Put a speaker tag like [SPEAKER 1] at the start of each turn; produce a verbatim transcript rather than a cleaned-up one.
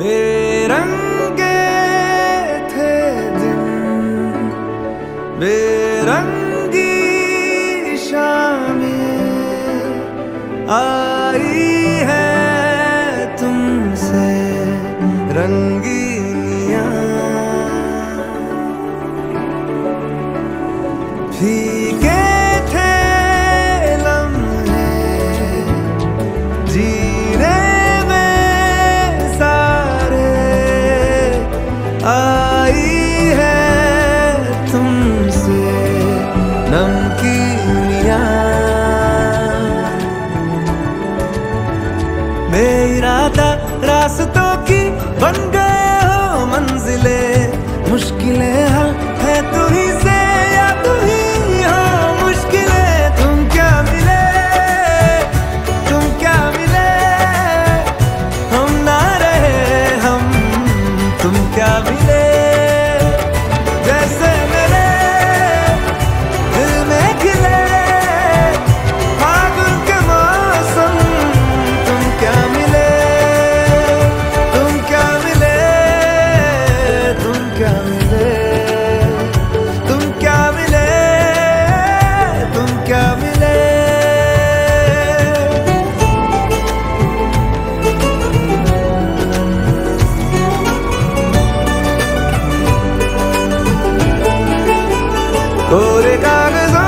[SPEAKER 1] बेरंगे थे दिन, बेरंगी शामें आई है तुमसे रंगीनियां। फीके थे लम्हे जीने में सारे, आई है तुमसे नमकीनियां। बेइरादा रास्तों की बन गए हो मंजिलें, मुश्किलें हल है तू ही से या तू ही हो मुश्किलें। तुम क्या मिले, तुम क्या मिले, हम ना रहे हम, तुम क्या मिले। जैसे मेरे दिल में खिले फागुन के मौसम, तुम क्या मिले, तुम क्या मिले, तुम क्या मिले, तुम क्या मिले, तुम क्या मिले। कोरे कागज़ों